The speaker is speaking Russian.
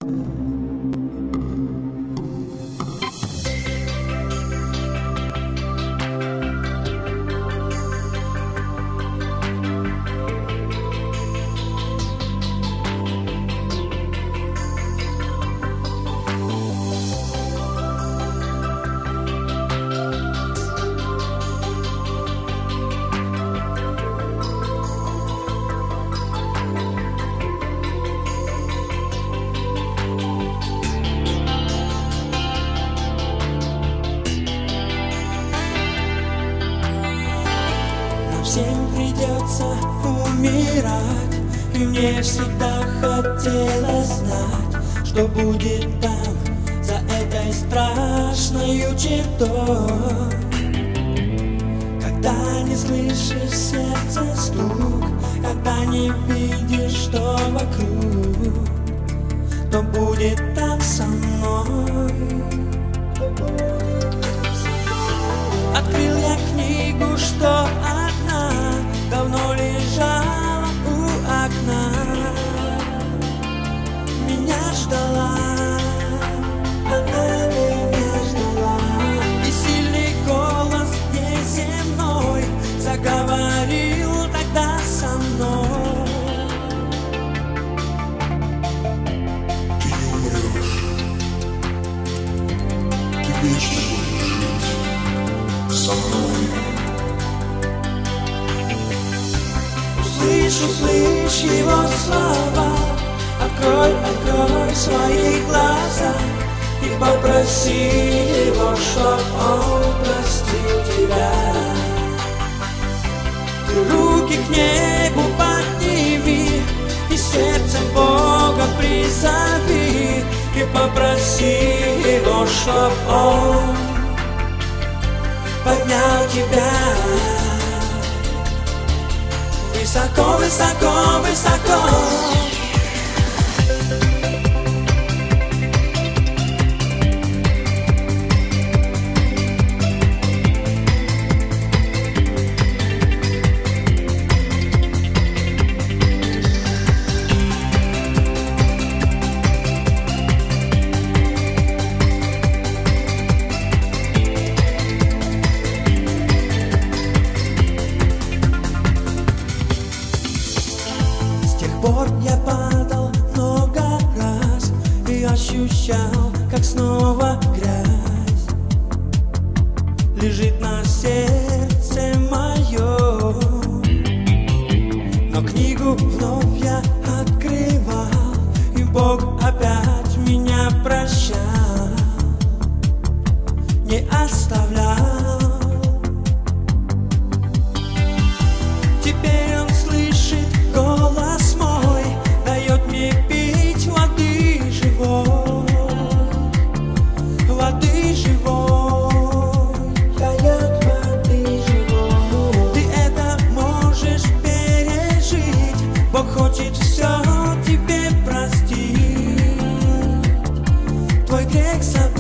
Всем придется умирать, и мне всегда хотелось знать, что будет там, за этой страшною чертой. Когда не слышишь сердца стук, когда не видишь, что вокруг, то будет там со мной. Открыл я книгу, что давно лежала у окна, меня ждала, она меня ждала. И сильный голос неземной заговорил тогда со мной. Ты не умрешь, ты вечно будешь жить со мной. Услышь его слова, открой свои глаза и попроси его, чтоб он простил тебя. Ты руки к небу подними и сердце Бога призови и попроси его, чтоб он поднял тебя высоко, высоко, высоко. Я падал много раз и ощущал, как снова грязь лежит на сердце моем. Но книгу вновь я открывал, и Бог опять меня прощал, не оставлял. Теперь он слышит голос мой, дает мне пить воды живой, воды живой, дает воды живой. Ты это можешь пережить, Бог хочет все тебе простить, твой грех забыть.